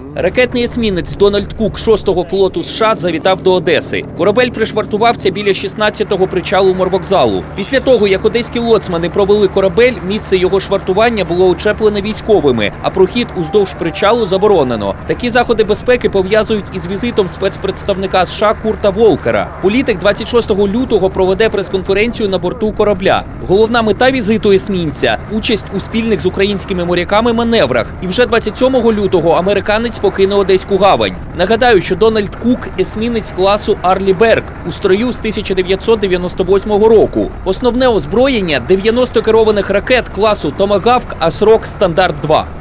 Ракетний есмінець Дональд Кук 6-го флоту США завітав до Одеси. Корабель пришвартувався біля 16-го причалу морвокзалу. Після того, як одеські лоцмани провели корабель, місце його швартування було очеплене військовими, а прохід уздовж причалу заборонено. Такі заходи безпеки пов'язують із візитом спецпредставника США Курта Волкера. Політик 26 лютого проведе прес-конференцію на борту корабля. Головна мета візиту есмінця – участь у спільних з українськими моряками маневрах. І вже 27 лютого американець покине Одеську гавань. Нагадаю, що Дональд Кук – есмінець класу Арлі Берг у строю з 1998 року. Основне озброєння – 90 керованих ракет класу Томагавк Асрок Стандарт-2.